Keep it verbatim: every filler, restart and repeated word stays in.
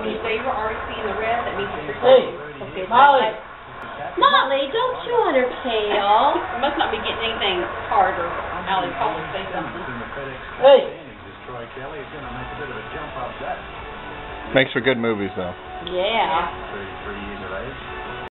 When you say you're already seeing the red, that means it's Hey, recording. Okay, so Molly. I- Molly, don't chew on her tail. I must not be getting anything harder. Allie, probably say something. Hey. Makes for good movies, though. Yeah. thirty-three years of age.